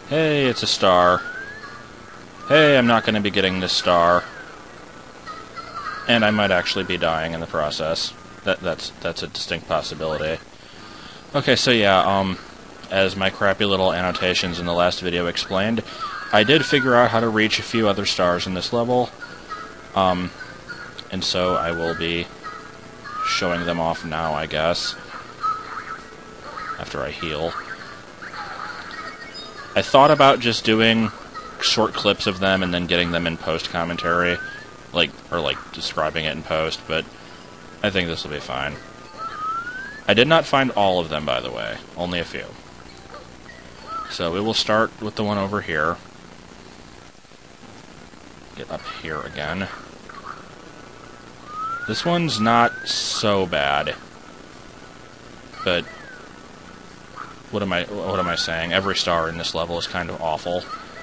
Hey, it's a star. Hey, I'm not going to be getting this star. And I might actually be dying in the process. That's a distinct possibility. Okay, so yeah, as my crappy little annotations in the last video explained, I did figure out how to reach a few other stars in this level. And so I will be showing them off now, I guess. After I heal. I thought about just doing short clips of them and then getting them in post-commentary. Or describing it in post, but I think this will be fine. I did not find all of them, by the way. Only a few. So we will start with the one over here. Get up here again. This one's not so bad. But what am I saying? Every star in this level is kind of awful.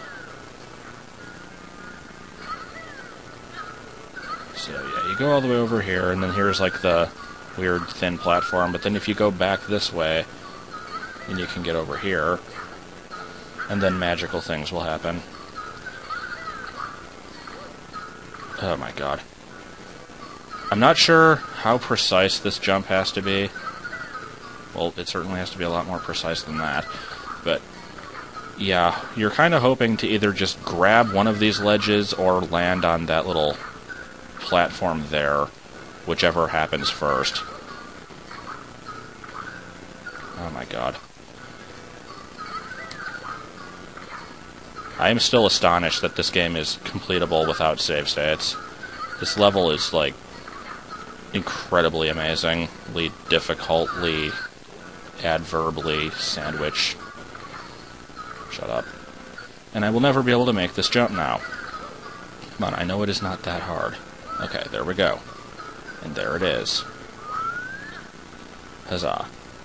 So yeah, you go all the way over here, and then here's like the weird thin platform, but then if you go back this way, then you can get over here, and then magical things will happen. Oh my god. I'm not sure how precise this jump has to be. Well, it certainly has to be a lot more precise than that, but yeah, you're kind of hoping to either just grab one of these ledges or land on that little platform there, whichever happens first. Oh my god. I am still astonished that this game is completable without save states. This level is, like, incredibly amazingly, difficultly, adverbly sandwiched. Shut up. And I will never be able to make this jump now. Come on, I know it is not that hard. Okay, there we go. And there it is. Huzzah.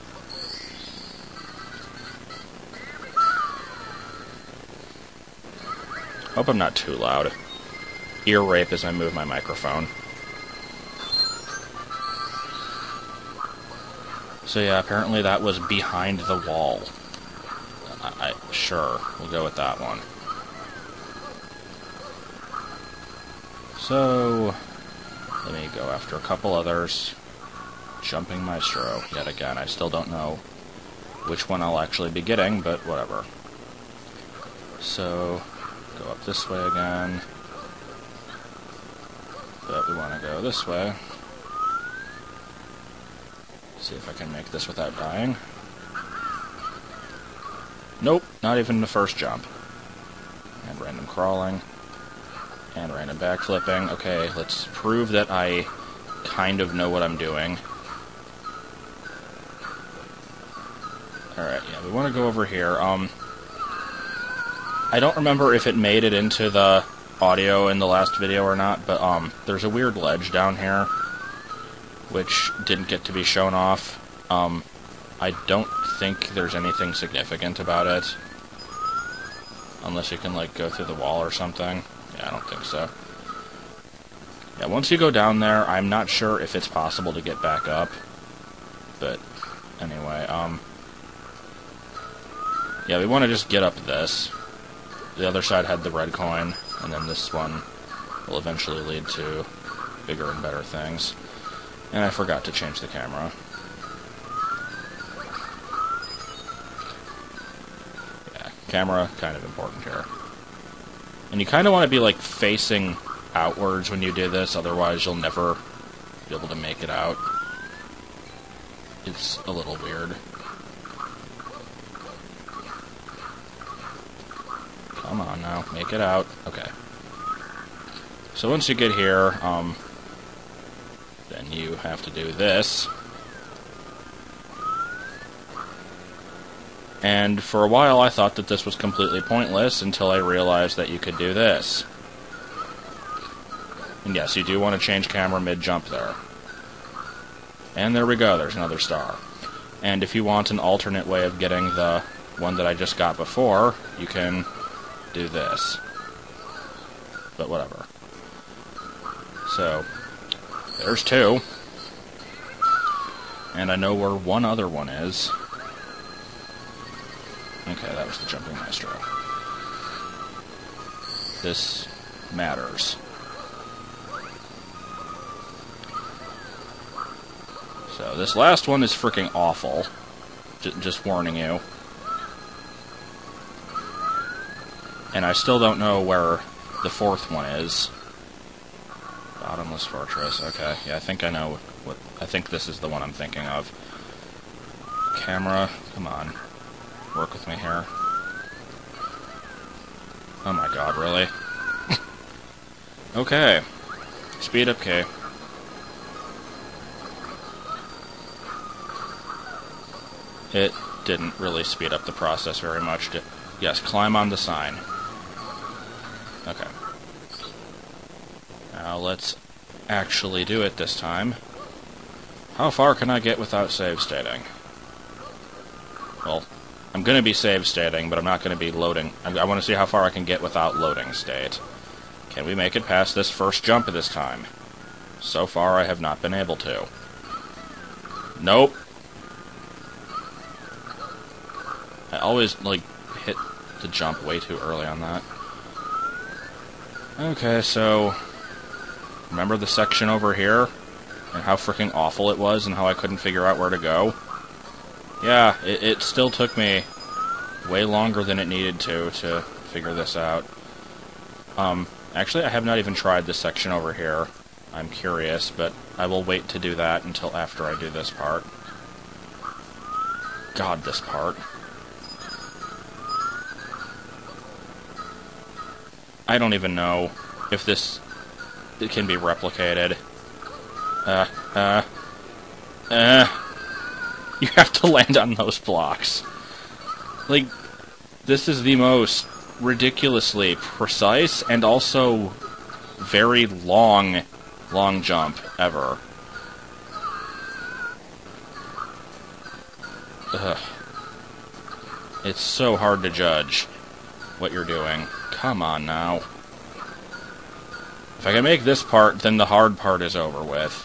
Hope I'm not too loud. Ear rape as I move my microphone. So yeah, apparently that was behind the wall. Sure, we'll go with that one. So, let me go after a couple others. Jumping Maestro, yet again. I still don't know which one I'll actually be getting, but whatever. So, go up this way again. But we want to go this way. See if I can make this without dying. Nope, not even the first jump. And random crawling. And random backflipping. Okay, let's prove that I kind of know what I'm doing. Alright, yeah, we want to go over here. I don't remember if it made it into the audio in the last video or not, but there's a weird ledge down here, which didn't get to be shown off. I don't think there's anything significant about it. Unless you can, like, go through the wall or something. Yeah, I don't think so. Yeah, once you go down there, I'm not sure if it's possible to get back up. But, anyway, yeah, we want to just get up this. The other side had the red coin, and then this one will eventually lead to bigger and better things. And I forgot to change the camera. Yeah, camera, kind of important here. And you kind of want to be, like, facing outwards when you do this, otherwise you'll never be able to make it out. It's a little weird. Come on now, make it out. Okay. So once you get here, then you have to do this. And for a while I thought that this was completely pointless until I realized that you could do this. And yes, you do want to change camera mid-jump there. And there we go, there's another star. And if you want an alternate way of getting the one that I just got before, you can do this. But whatever. So, there's two. And I know where one other one is. Okay, that was the Jumping Maestro. this matters. So, this last one is freaking awful. Just warning you. And I still don't know where the fourth one is. Bottomless Fortress, okay. Yeah, I think I know what... I think this is the one I'm thinking of. Camera, come on. Work with me here. Oh my god, really? Okay. Speed up key. It didn't really speed up the process very much. Yes, climb on the sign. Okay. Now let's actually do it this time. How far can I get without save stating? Well, I'm going to be save stating, but I'm not going to be loading. I want to see how far I can get without loading state. Can we make it past this first jump this time? So far, I have not been able to. Nope. I always, like, hit the jump way too early on that. Okay, so... remember the section over here? And how freaking awful it was, and how I couldn't figure out where to go? Yeah, it still took me way longer than it needed to figure this out. Actually, I have not even tried this section over here. I'm curious, but I will wait to do that until after I do this part. God, this part. I don't even know if it can be replicated. You have to land on those blocks. Like, this is the most ridiculously precise and also very long jump ever. Ugh. It's so hard to judge what you're doing. Come on now. If I can make this part, then the hard part is over with.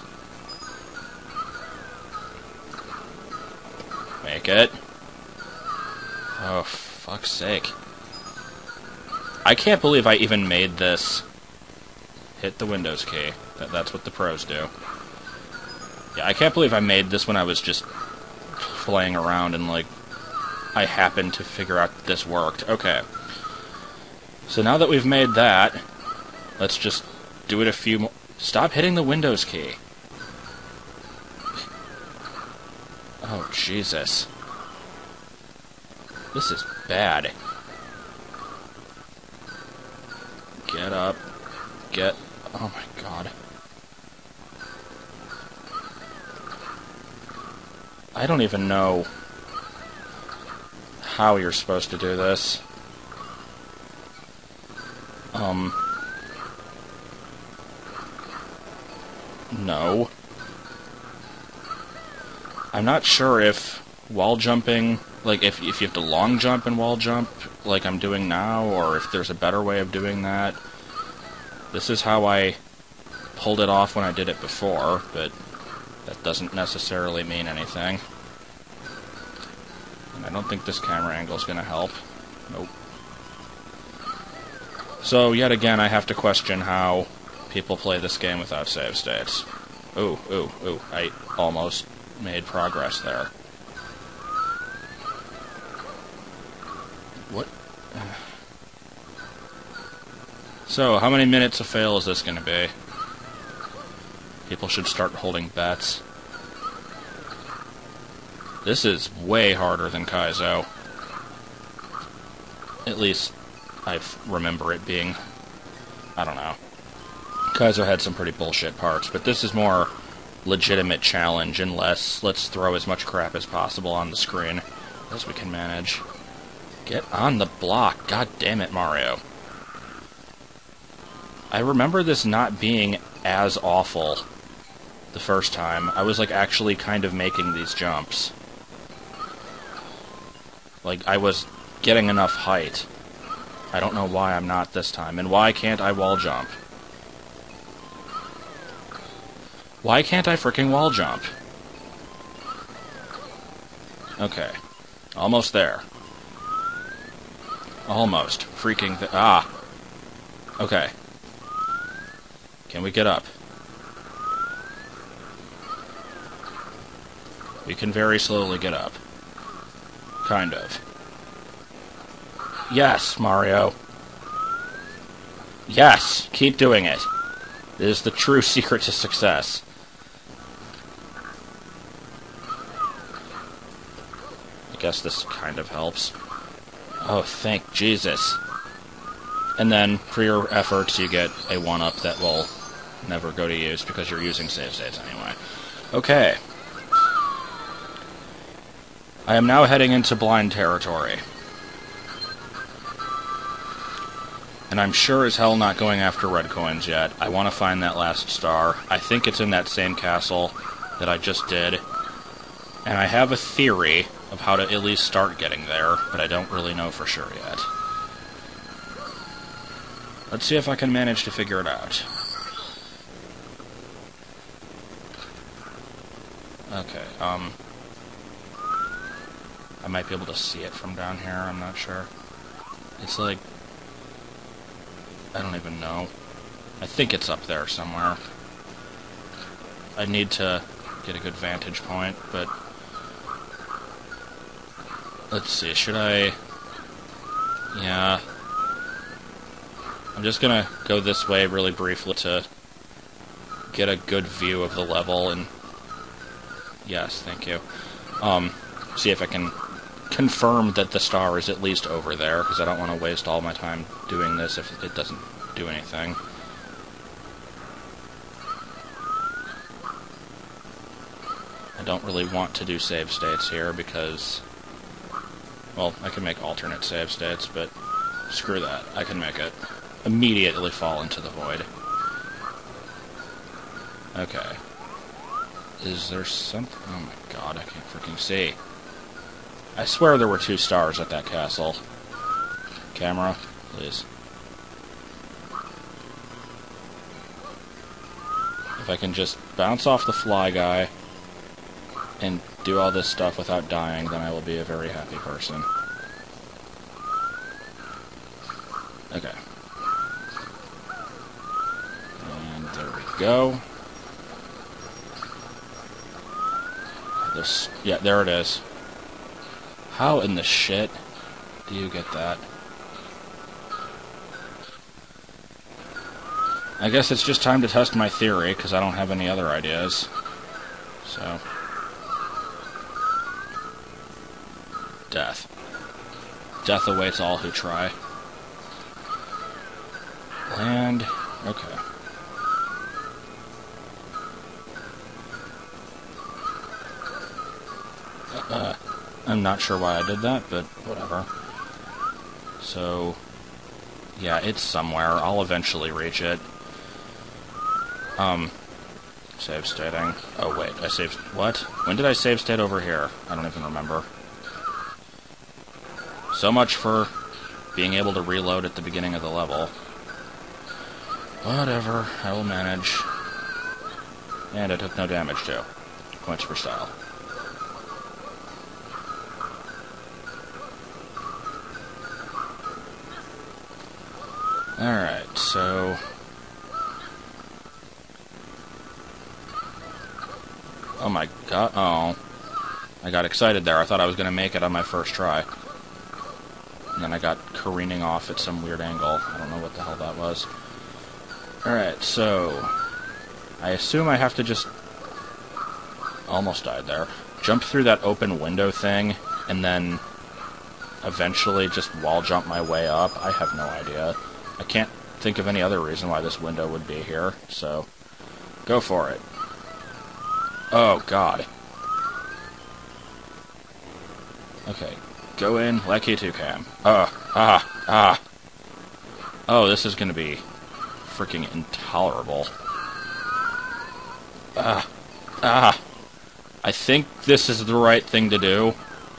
Make it. Oh, fuck's sake. I can't believe I even made this. Hit the Windows key. That's what the pros do. Yeah, I can't believe I made this when I was just playing around and, like, I happened to figure out that this worked. Okay. So now that we've made that, let's just do it a few more... Stop hitting the Windows key. Oh, Jesus. This is bad. Get up. Get... Oh my god. I don't even know how you're supposed to do this. No. I'm not sure if wall jumping, like if you have to long jump and wall jump like I'm doing now, or if there's a better way of doing that. This is how I pulled it off when I did it before, but that doesn't necessarily mean anything. And I don't think this camera angle is going to help. Nope. So, yet again, I have to question how people play this game without save states. Ooh, ooh, ooh. I almost made progress there. What? So, how many minutes of fail is this going to be? People should start holding bets. This is way harder than Kaizo. At least, I remember it being... I don't know. Kaizo had some pretty bullshit parts, but this is more legitimate challenge and less, let's throw as much crap as possible on the screen as we can manage. Get on the block. God damn it, Mario. I remember this not being as awful the first time. I was, like, actually kind of making these jumps. Like, I was getting enough height. I don't know why I'm not this time. And why can't I wall jump? Why can't I frickin' wall jump? Okay. Almost there. Almost. Freaking ah. Okay. Can we get up? We can very slowly get up. Kind of. Yes, Mario. Yes, keep doing it. It is the true secret to success. I guess this kind of helps. Oh, thank Jesus. And then, for your efforts, you get a 1-up that will never go to use because you're using save states anyway. Okay. I am now heading into blind territory. And I'm sure as hell not going after red coins yet. I want to find that last star. I think it's in that same castle that I just did. And I have a theory of how to at least start getting there, but I don't really know for sure yet. Let's see if I can manage to figure it out. Okay, I might be able to see it from down here, I'm not sure. It's like... I don't even know. I think it's up there somewhere. I need to get a good vantage point, but... Let's see, should I... Yeah... I'm just gonna go this way really briefly to get a good view of the level, and... Yes, thank you. See if I can confirm that the star is at least over there, because I don't want to waste all my time doing this if it doesn't do anything. I don't really want to do save states here, because... Well, I can make alternate save states, but screw that. I can make it immediately fall into the void. Okay. Is there something... Oh my god, I can't freaking see. I swear there were 2 stars at that castle. Camera, please. If I can just bounce off the fly guy and do all this stuff without dying, then I will be a very happy person. Okay. And there we go. This, yeah, there it is. How in the shit do you get that? I guess it's just time to test my theory, because I don't have any other ideas. So... Death. Death awaits all who try. Land. Okay. I'm not sure why I did that, but whatever. So, yeah, it's somewhere. I'll eventually reach it. Save stating. Oh, wait, I saved... What? When did I save state over here? I don't even remember. So much for being able to reload at the beginning of the level. Whatever, I will manage. And I took no damage, too. Points for style. Alright, so... Oh my god, oh. I got excited there. I thought I was going to make it on my first try. And then I got careening off at some weird angle. I don't know what the hell that was. Alright, so... I assume I have to just... Almost died there. Jump through that open window thing, and then... eventually just wall jump my way up. I have no idea. I can't think of any other reason why this window would be here, so... Go for it. Oh, God. Okay. Go in, like you two can. Oh, this is gonna be freaking intolerable. I think this is the right thing to do.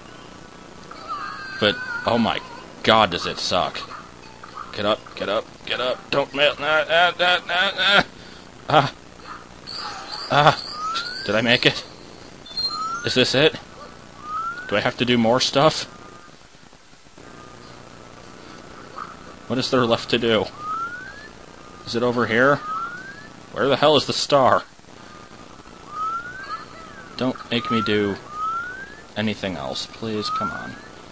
But, oh my god, does it suck. Get up, get up, get up. Don't melt. Did I make it? Is this it? Do I have to do more stuff? What is there left to do? Is it over here? Where the hell is the star? Don't make me do anything else, please. Come on.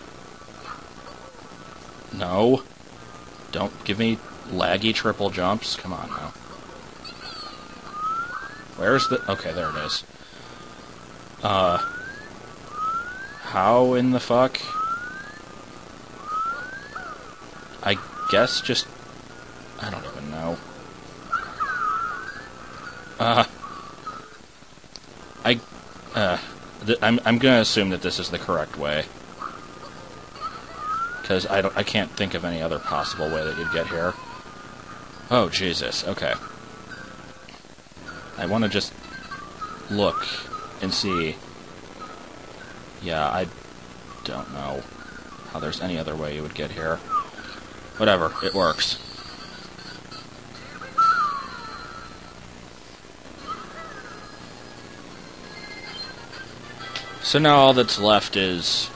No. Don't give me laggy triple jumps. Come on now. Where's the... Okay, there it is. How in the fuck? I guess just... I don't even know. I'm gonna assume that this is the correct way. Because I can't think of any other possible way that you'd get here. Oh, Jesus, okay. I want to just look and see. Yeah, I don't know how there's any other way you would get here. Whatever, it works. So now all that's left is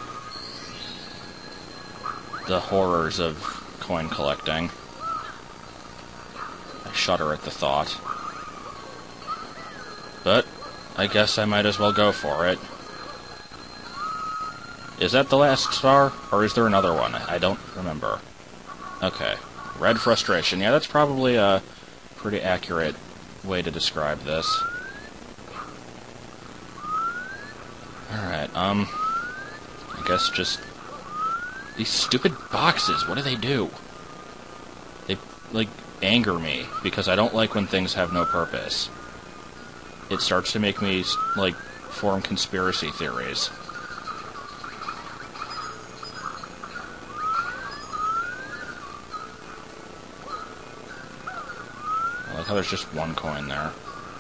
the horrors of coin collecting. I shudder at the thought. But I guess I might as well go for it. Is that the last star? Or is there another one? I don't remember. Okay. Red frustration. Yeah, that's probably a pretty accurate way to describe this. Alright, I guess just... These stupid boxes, what do they do? They, like, anger me, because I don't like when things have no purpose. It starts to make me, like, form conspiracy theories. I like how there's just one coin there.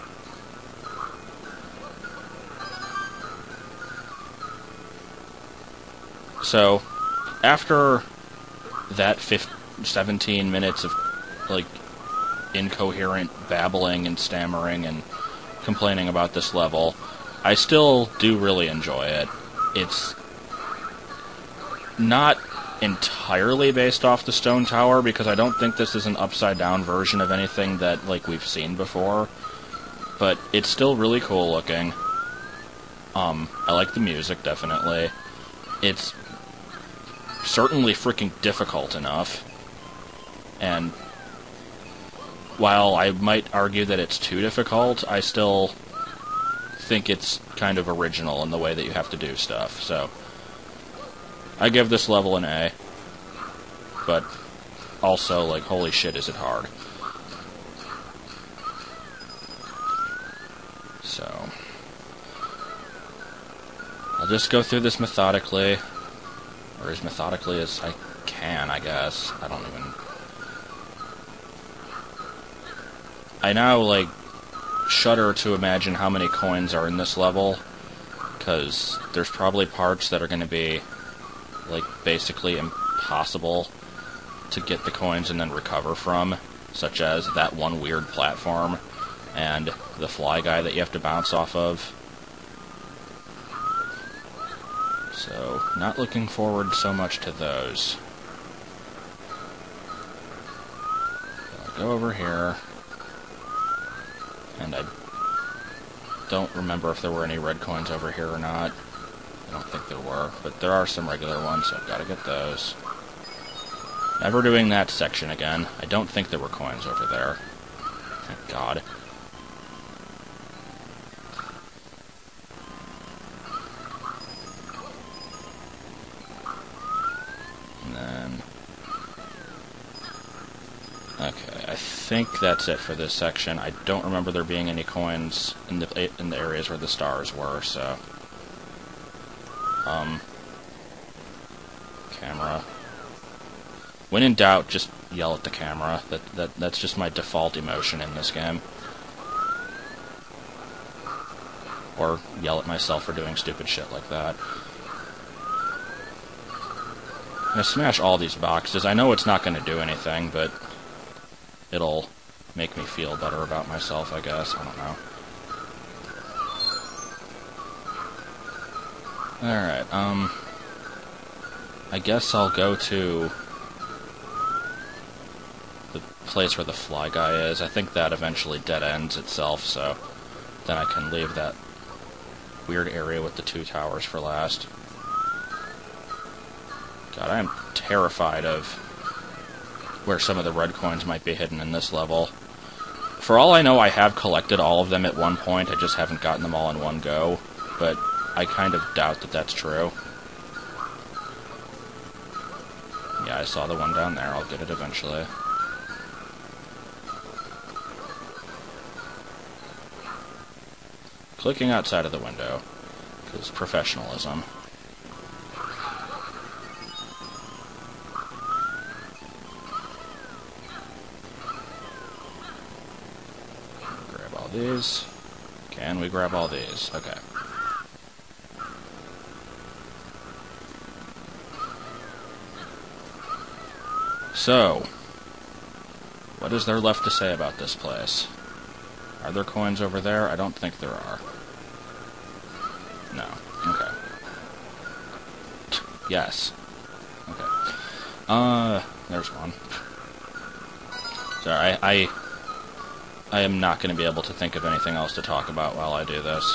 So, after that 17 minutes of, like, incoherent babbling and stammering and complaining about this level, I still do really enjoy it. It's not entirely based off the Stone Tower, because I don't think this is an upside-down version of anything that, like, we've seen before, but it's still really cool looking. I like the music, definitely. It's certainly freaking difficult enough, and while I might argue that it's too difficult, I still think it's kind of original in the way that you have to do stuff, so I give this level an A, but also, like, holy shit, is it hard. So, I'll just go through this methodically, or as methodically as I can, I guess. I don't even... I now, like, shudder to imagine how many coins are in this level, because there's probably parts that are going to be, like, basically impossible to get the coins and then recover from, such as that one weird platform, and the fly guy that you have to bounce off of. So, not looking forward so much to those. I'll go over here. And I don't remember if there were any red coins over here or not. I don't think there were, but there are some regular ones, so I've got to get those. Never doing that section again. I don't think there were coins over there. Thank God. And then... Okay, I think that's it for this section. I don't remember there being any coins in the areas where the stars were, so... Camera. When in doubt, just yell at the camera. That's just my default emotion in this game. Or yell at myself for doing stupid shit like that. I'm gonna smash all these boxes. I know it's not gonna do anything, but it'll make me feel better about myself, I guess. I don't know. Alright, I guess I'll go to the place where the fly guy is. I think that eventually dead ends itself, so then I can leave that weird area with the 2 towers for last. God, I am terrified of where some of the red coins might be hidden in this level. For all I know, I have collected all of them at one point, I just haven't gotten them all in one go, but I kind of doubt that that's true. Yeah, I saw the one down there, I'll get it eventually. Clicking outside of the window, because professionalism. Grab all these. Can we grab all these? Okay. So, what is there left to say about this place? Are there coins over there? I don't think there are. No. Okay. Yes. Okay. There's one. Sorry, I am not going to be able to think of anything else to talk about while I do this.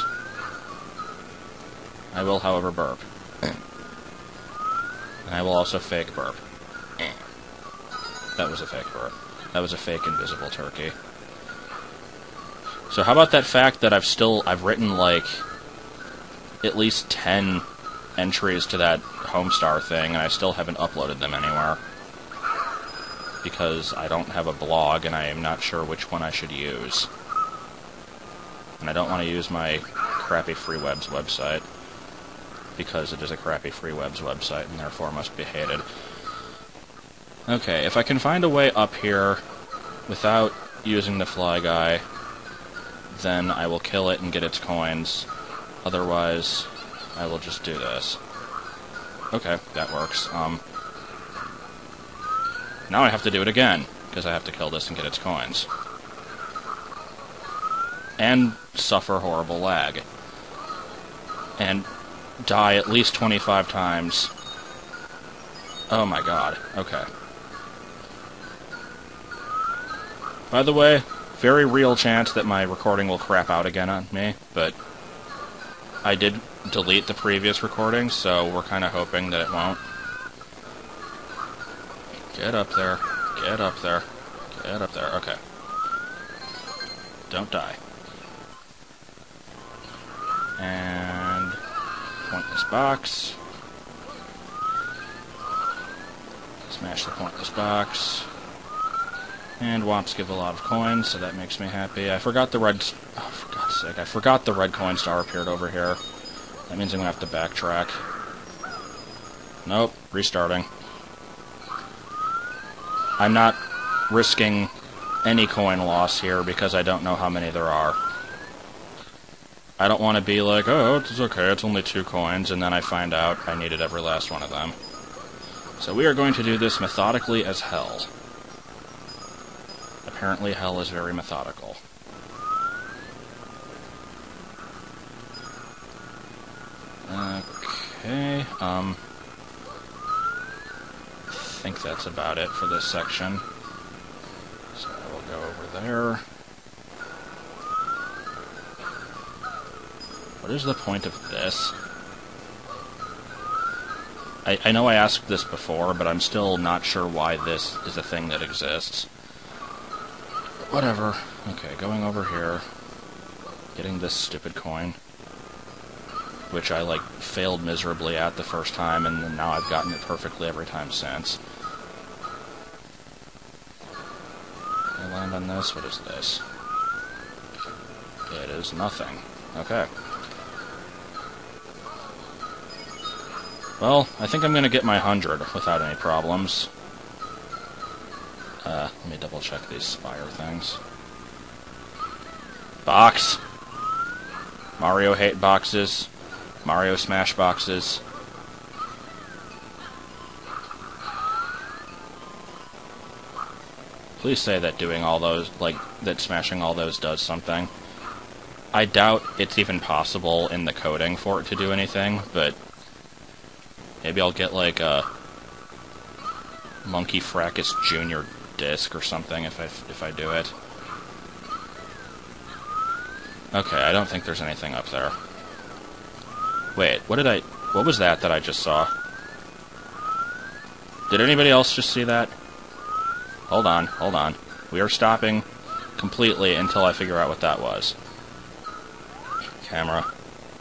I will, however, burp. And I will also fake burp. That was a fake burp. That was a fake invisible turkey. So how about that fact that I've written, like, at least 10 entries to that Homestar thing, and I still haven't uploaded them anywhere. Because I don't have a blog, and I am not sure which one I should use. And I don't want to use my crappy FreeWebs website, because it is a crappy FreeWebs website, and therefore must be hated. Okay, if I can find a way up here without using the fly guy, then I will kill it and get its coins. Otherwise, I will just do this. Okay, that works. Now I have to do it again, because I have to kill this and get its coins. And suffer horrible lag. And die at least 25 times. Oh my god, okay. By the way, very real chance that my recording will crap out again on me, but I did delete the previous recording, so we're kind of hoping that it won't. Get up there. Get up there. Get up there. Okay. Don't die. And pointless box. Smash the pointless box. And Womps give a lot of coins, so that makes me happy. I forgot the red... Oh, for God's sake. I forgot the red coin star appeared over here. That means I'm going to have to backtrack. Nope. Restarting. I'm not risking any coin loss here because I don't know how many there are. I don't want to be like, oh, it's okay, it's only 2 coins, and then I find out I needed every last one of them. So we are going to do this methodically as hell. Apparently hell is very methodical. Okay, I think that's about it for this section. So I will go over there. What is the point of this? I know I asked this before, but I'm still not sure why this is a thing that exists. Whatever. Okay, going over here. Getting this stupid coin. Which I, like, failed miserably at the first time, and then now I've gotten it perfectly every time since. Can I land on this? What is this? It is nothing. Okay. Well, I think I'm going to get my 100 without any problems. Let me double check these spire things. Box! Mario hate boxes. Mario smash boxes. Please say that doing all those, like, that smashing all those does something. I doubt it's even possible in the coding for it to do anything, but maybe I'll get, like, a Monkey Fracas Jr. disc or something if I do it. Okay, I don't think there's anything up there. Wait, what was that I just saw? Did anybody else just see that? Hold on, hold on. We are stopping completely until I figure out what that was. Camera.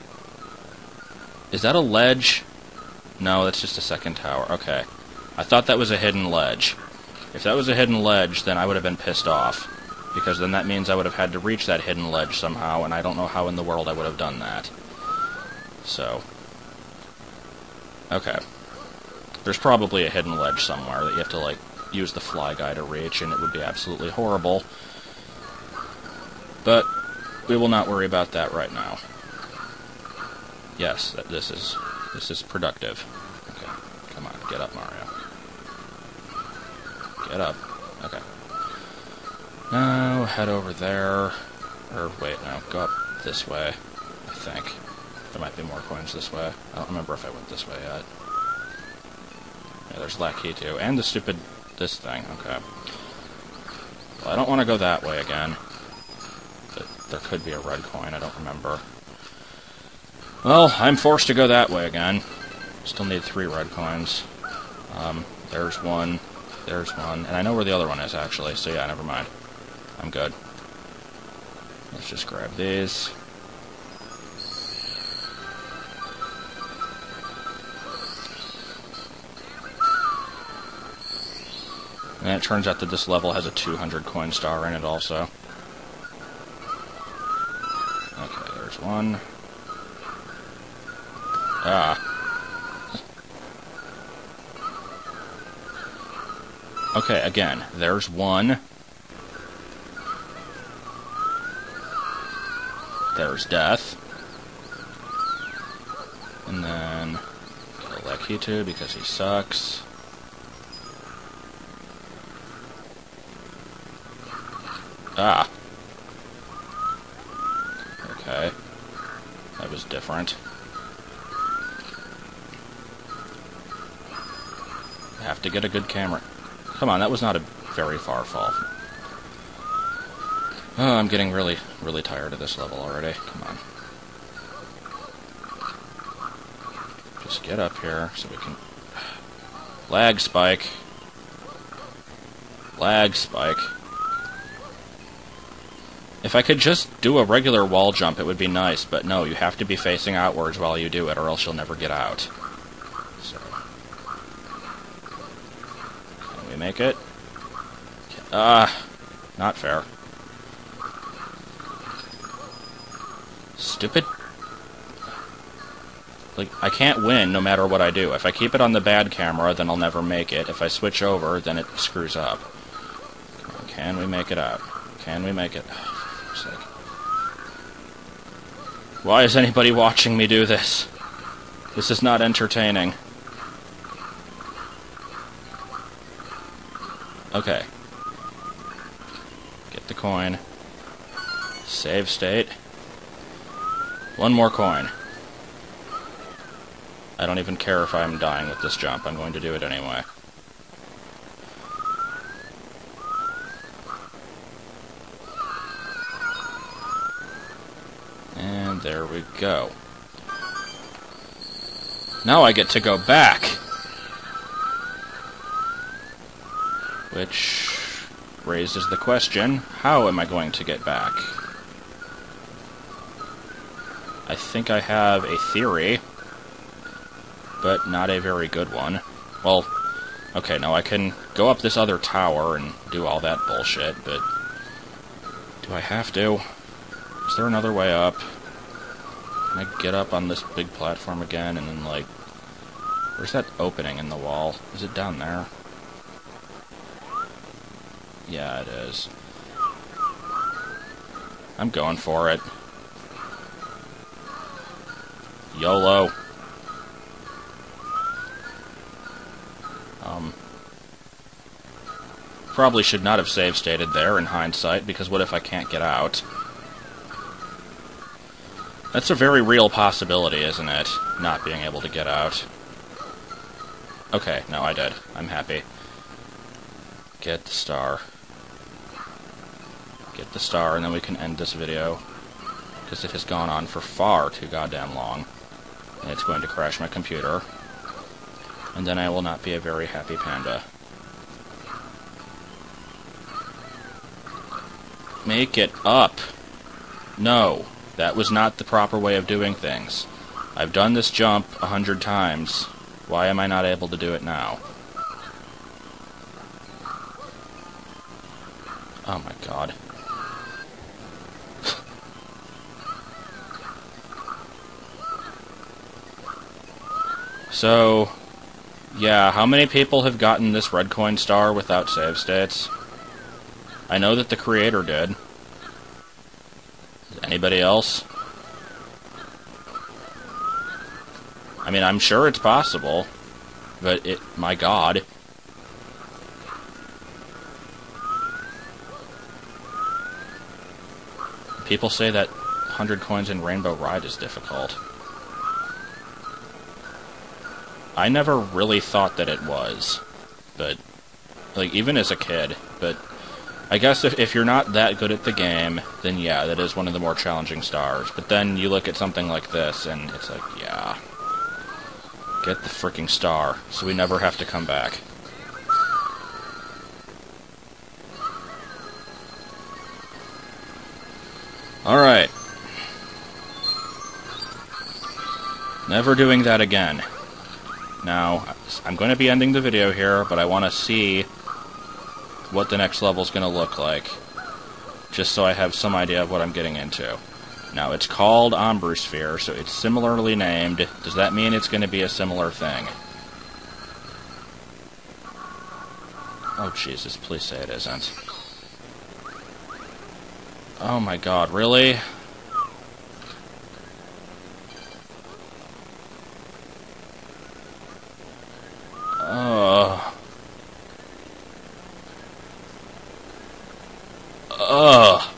Is that a ledge? No, that's just a second tower. Okay. I thought that was a hidden ledge. If that was a hidden ledge, then I would have been pissed off. Because then that means I would have had to reach that hidden ledge somehow, and I don't know how in the world I would have done that. So. Okay. There's probably a hidden ledge somewhere that you have to, like, use the fly guy to reach, and it would be absolutely horrible. But we will not worry about that right now. Yes, this is productive. Okay, come on, get up, Mario. Get up. Okay. Now, head over there. Or, wait, no, go up this way, I think. There might be more coins this way. I don't remember if I went this way yet. Yeah, there's that key too. And the stupid... this thing, okay. Well, I don't want to go that way again. But there could be a red coin, I don't remember. Well, I'm forced to go that way again. Still need 3 red coins. There's one. There's one. And I know where the other one is, actually, so yeah, never mind. I'm good. Let's just grab these. And it turns out that this level has a 200 coin star in it also. Okay, there's one. Ah. Okay, again, there's one. There's death. And then kill Lekitu because he sucks. Ah. Okay. That was different. I have to get a good camera. Come on, that was not a very far fall. Oh, I'm getting really, really tired of this level already. Come on. Just get up here so we can... Lag spike. Lag spike. If I could just do a regular wall jump, it would be nice, but no, you have to be facing outwards while you do it, or else you'll never get out. So. Can we make it? Not fair. Stupid. Like, I can't win no matter what I do. If I keep it on the bad camera, then I'll never make it. If I switch over, then it screws up. Come on, can we make it out? Can we make it? Sake. Why is anybody watching me do this? This is not entertaining. Okay. Get the coin. Save state. One more coin. I don't even care if I'm dying with this jump. I'm going to do it anyway. And there we go. Now I get to go back! Which raises the question, how am I going to get back? I think I have a theory, but not a very good one. Well, okay, no, I can go up this other tower and do all that bullshit, but do I have to? Is there another way up? Can I get up on this big platform again and then, like... Where's that opening in the wall? Is it down there? Yeah, it is. I'm going for it. YOLO. Probably should not have save stated there in hindsight, because what if I can't get out? That's a very real possibility, isn't it? Not being able to get out. Okay, no, I did. I'm happy. Get the star. Get the star, and then we can end this video. Because it has gone on for far too goddamn long. And it's going to crash my computer. And then I will not be a very happy panda. Make it up! No, that was not the proper way of doing things. I've done this jump 100 times. Why am I not able to do it now? Oh my god. So, yeah, how many people have gotten this red coin star without save states? I know that the creator did. Anybody else? I mean, I'm sure it's possible, but my god. People say that 100 coins in Rainbow Ride is difficult. I never really thought that it was, but, like, even as a kid, but I guess if you're not that good at the game, then yeah, that is one of the more challenging stars. But then you look at something like this, and it's like, yeah, get the freaking star, so we never have to come back. Alright. Never doing that again. Now, I'm going to be ending the video here, but I want to see what the next level's going to look like, just so I have some idea of what I'm getting into. Now, it's called Sphere, so it's similarly named. Does that mean it's going to be a similar thing? Oh, Jesus, please say it isn't. Oh my god, really? Ugh.